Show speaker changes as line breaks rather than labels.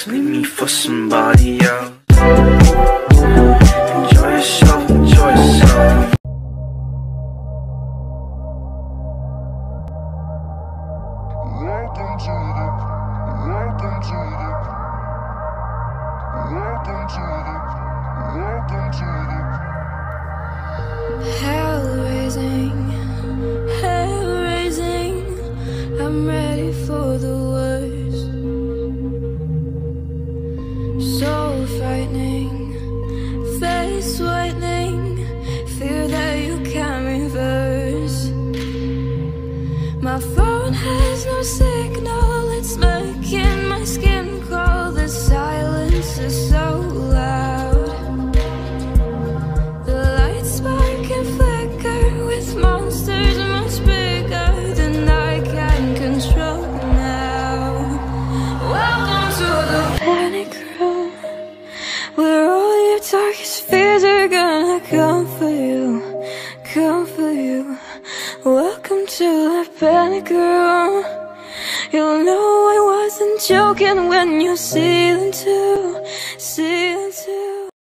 Just leave me for somebody else. Enjoy yourself, enjoy yourself.
Welcome to the hell raising, I'm ready for the worst. So frightening, face whitening, fear that you can't reverse. My phone has no signal, it's making my skin crawl. The silence is so loud. The lights spark and flicker with monsters much bigger than I can control now. Welcome to the panic room, where all your darkest fears are gonna come for you, come for you. Welcome to the panic room. You'll know I wasn't joking when you see them too, see them too.